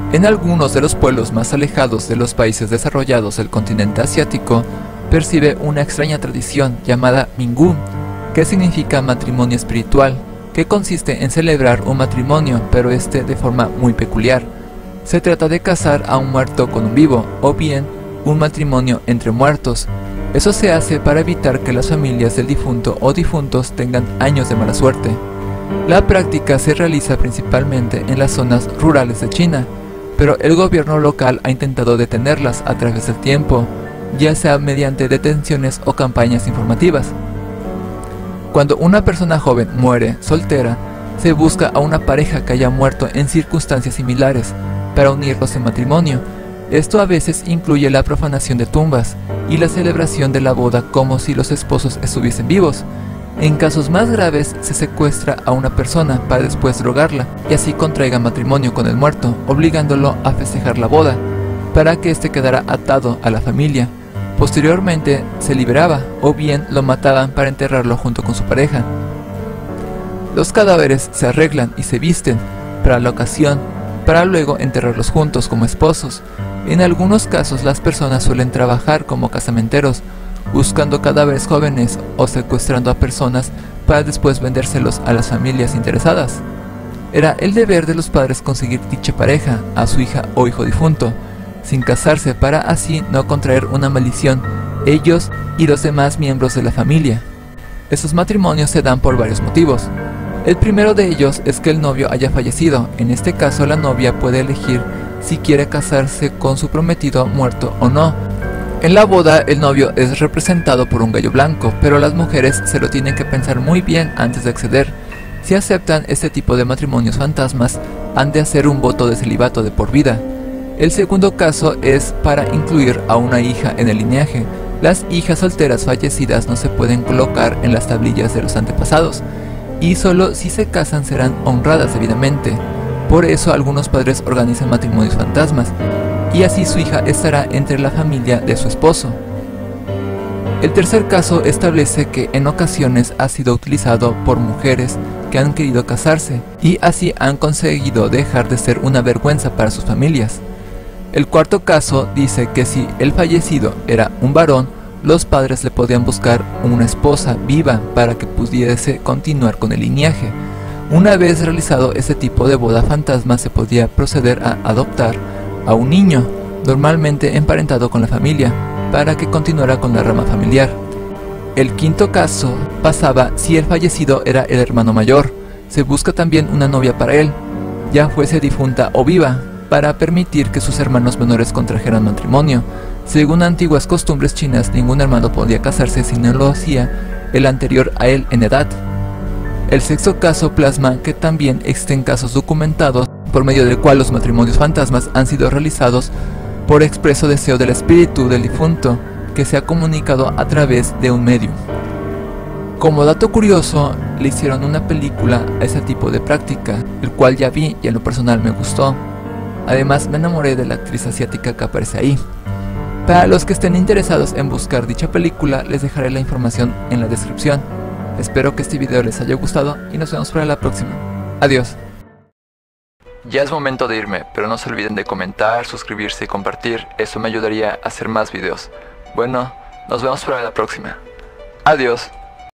En algunos de los pueblos más alejados de los países desarrollados del continente asiático, percibe una extraña tradición llamada Mingun, que significa matrimonio espiritual, que consiste en celebrar un matrimonio, pero de forma muy peculiar. Se trata de casar a un muerto con un vivo, o bien un matrimonio entre muertos. Eso se hace para evitar que las familias del difunto o difuntos tengan años de mala suerte. La práctica se realiza principalmente en las zonas rurales de China, pero el gobierno local ha intentado detenerlas a través del tiempo, ya sea mediante detenciones o campañas informativas. Cuando una persona joven muere soltera, se busca a una pareja que haya muerto en circunstancias similares para unirlos en matrimonio. Esto a veces incluye la profanación de tumbas y la celebración de la boda como si los esposos estuviesen vivos. En casos más graves se secuestra a una persona para después drogarla y así contraiga matrimonio con el muerto, obligándolo a festejar la boda, para que éste quedara atado a la familia. Posteriormente se liberaba o bien lo mataban para enterrarlo junto con su pareja. Los cadáveres se arreglan y se visten para la ocasión, para luego enterrarlos juntos como esposos. En algunos casos las personas suelen trabajar como casamenteros, buscando cadáveres jóvenes o secuestrando a personas para después vendérselos a las familias interesadas. Era el deber de los padres conseguir dicha pareja a su hija o hijo difunto, sin casarse, para así no contraer una maldición ellos y los demás miembros de la familia. Estos matrimonios se dan por varios motivos. El primero de ellos es que el novio haya fallecido. En este caso la novia puede elegir si quiere casarse con su prometido muerto o no. En la boda el novio es representado por un gallo blanco, pero las mujeres se lo tienen que pensar muy bien antes de acceder. Si aceptan este tipo de matrimonios fantasmas, han de hacer un voto de celibato de por vida. El segundo caso es para incluir a una hija en el linaje. Las hijas solteras fallecidas no se pueden colocar en las tablillas de los antepasados, y solo si se casan serán honradas debidamente. Por eso algunos padres organizan matrimonios fantasmas, y así su hija estará entre la familia de su esposo. El tercer caso establece que en ocasiones ha sido utilizado por mujeres que han querido casarse, y así han conseguido dejar de ser una vergüenza para sus familias. El cuarto caso dice que si el fallecido era un varón, los padres le podían buscar una esposa viva para que pudiese continuar con el linaje. Una vez realizado este tipo de boda fantasma, se podía proceder a adoptar a un niño, normalmente emparentado con la familia, para que continuara con la rama familiar. El quinto caso pasaba si el fallecido era el hermano mayor. Se busca también una novia para él, ya fuese difunta o viva, para permitir que sus hermanos menores contrajeran matrimonio. Según antiguas costumbres chinas, ningún hermano podía casarse si no lo hacía el anterior a él en edad. El sexto caso plasma que también existen casos documentados por medio del cual los matrimonios fantasmas han sido realizados por expreso deseo del espíritu del difunto, que se ha comunicado a través de un medium. Como dato curioso, le hicieron una película a ese tipo de práctica, el cual ya vi y en lo personal me gustó. Además me enamoré de la actriz asiática que aparece ahí. Para los que estén interesados en buscar dicha película, les dejaré la información en la descripción. Espero que este video les haya gustado y nos vemos para la próxima. Adiós. Ya es momento de irme, pero no se olviden de comentar, suscribirse y compartir. Eso me ayudaría a hacer más videos. Bueno, nos vemos para la próxima. Adiós.